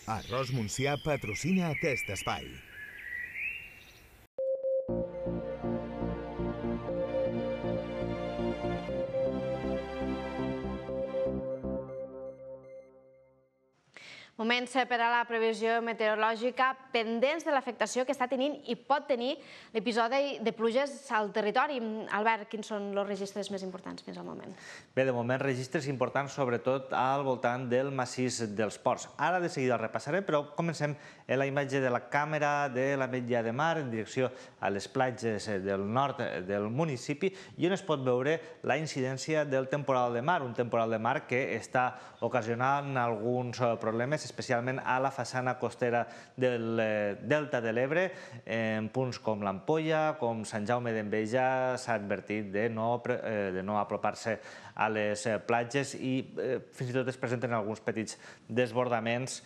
Arròs Montsià patrocina aquest espai. Moments per a la previsió meteorològica, pendents de l'afectació que està tenint i pot tenir l'episodi de pluges al territori. Albert, quins són els registres més importants fins al moment? Bé, de moment registres importants sobretot al voltant del massís dels Ports. Ara de seguida el repassaré, però comencem amb la imatge de la càmera de l'Ametlla de Mar en direcció a les platges del nord del municipi i on es pot veure la incidència del temporal de mar, un temporal de mar que està ocasionant alguns problemes, especialment a la façana costera del Delta de l'Ebre. En punts com l'Ampolla, com Sant Jaume d'Enveja, s'ha advertit de no apropar-se a les platges i fins i tot es presenten alguns petits desbordaments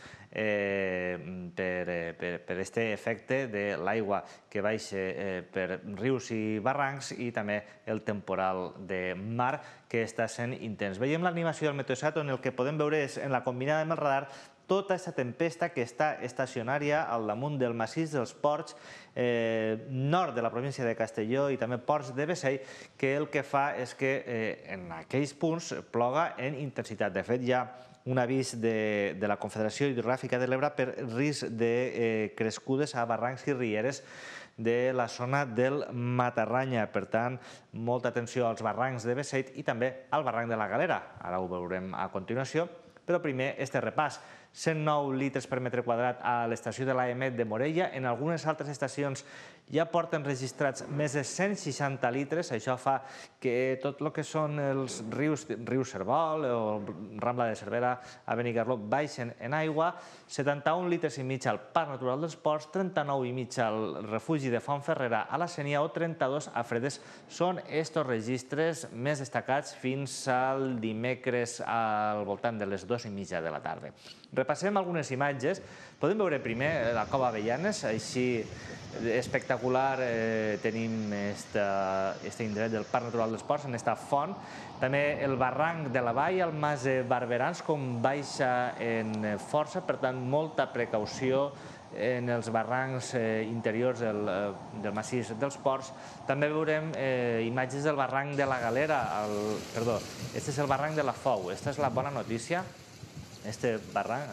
per aquest efecte de l'aigua que baixa per rius i barrancs i també el temporal de mar que està sent intens. Veiem l'animació del Meteosat on el que podem veure és en la combinada amb el radar tota aquesta tempesta que està estacionària al damunt del massís dels Ports nord de la província de Castelló i també Ports de Bessell, que el que fa és que en aquells punts ploga en intensitat. De fet, hi ha un avís de la Confederació Hidrogràfica de l'Ebre per risc de crescudes a barrancs i rieres de la zona del Matarranya. Per tant, molta atenció als barrancs de Bessell i també al barranc de la Galera. Ara ho veurem a continuació, però primer este repàs. 109 litres per metre quadrat a l'estació de l'AEMET de Morella. En algunes altres estacions ja porten registrats més de 160 litres. Això fa que tot el que són els riu Servol o Rambla de Cervera a Benicarló baixen en aigua. 71 litres i mig al Parc Natural dels Ports, 39 i mig al refugi de Fontferrera a la Sénia o 32 a Fredes. Són estos registres més destacats fins al dimecres al voltant de les 2:30 de la tarda. Repassem algunes imatges. Podem veure primer la Cova Avellanes, així espectacular tenim aquest indret del Parc Natural dels Ports, en aquesta font. També el barranc de la Vall, el Mas de Barberans, com baixa en força, per tant, molta precaució en els barrancs interiors del massís dels Ports. També veurem imatges del barranc de la Galera, perdó, aquest és el barranc de la Fou. Aquesta és la bona notícia. Este barranc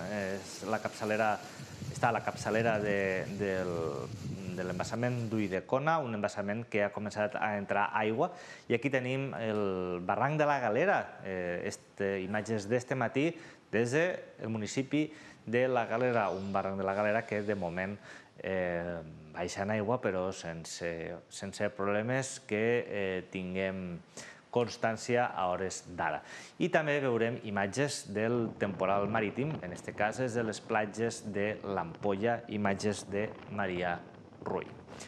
està a la capçalera de l'embassament d'Ulldecona, un embassament que ha començat a entrar aigua. I aquí tenim el barranc de la Galera, imatges d'este matí des del municipi de la Galera, un barranc de la Galera que de moment baixa en aigua però sense problemes que tinguem constància a hores d'ara. I també veurem imatges del temporal marítim, en aquest cas és de les platges de l'Ampolla, imatges de Marià Rull.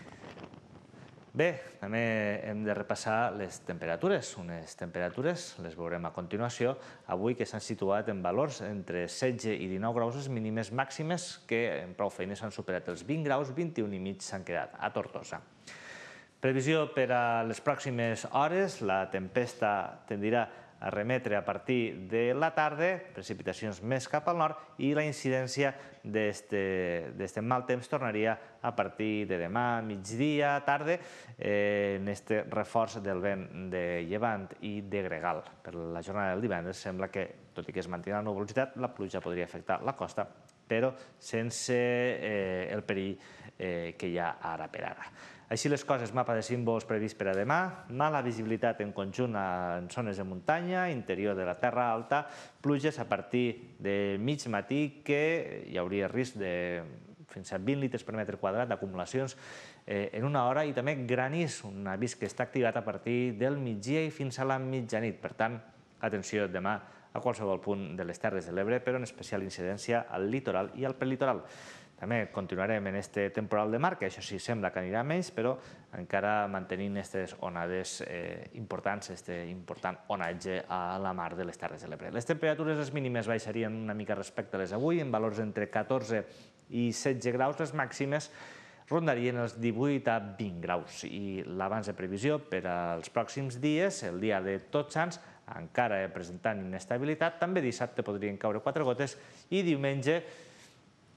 Bé, també hem de repassar les temperatures. Unes temperatures, les veurem a continuació, avui que s'han situat en valors entre 16 i 19 graus les mínimes màximes que en prou feines han superat els 20 graus, 21 i mig s'han quedat a Tortosa. Previsió per a les pròximes hores, la tempesta tendirà a remetre a partir de la tarda, precipitacions més cap al nord i la incidència d'aquest mal temps tornaria a partir de demà, migdia, tarda, en aquest reforç del vent de llevant i de gregal. Per la jornada del divendres sembla que, tot i que es mantindrà la nuvolositat, la pluja podria afectar la costa, però sense el perill que hi ha ara per ara. Així les coses, mapa de símbols previst per a demà, mala visibilitat en conjunt en zones de muntanya, interior de la terra alta, pluges a partir de mig matí que hi hauria risc de fins a 20 litres per metre quadrat d'acumulacions en una hora i també granís, un avís que està activat a partir del migdia i fins a la mitjanit. Per tant, atenció demà a qualsevol punt de les Terres de l'Ebre, però en especial incidència al litoral i al prelitoral. També continuarem en este temporal de mar, que això sí sembla que anirà menys, però encara mantenint aquestes onades importants, aquest important onatge a la mar de les Terres de l'Ebre. Les temperatures les mínimes baixarien una mica respecte a les d'avui, en valors entre 14 i 16 graus, les màximes rondarien els 18 a 20 graus. I l'abans de previsió per als pròxims dies, el dia de Tots Sants, encara presentant inestabilitat, també dissabte podrien caure 4 gotes i diumenge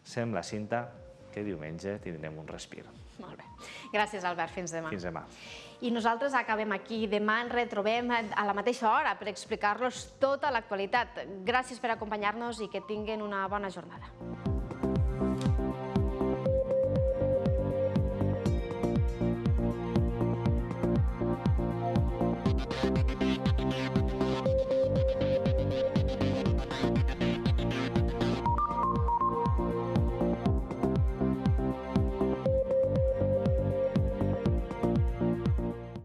sembla, Cinta, que diumenge tindrem un respir. Molt bé. Gràcies, Albert. Fins demà. Fins demà. I nosaltres acabem aquí. Demà ens retrobem a la mateixa hora per explicar-los tota l'actualitat. Gràcies per acompanyar-nos i que tinguin una bona jornada.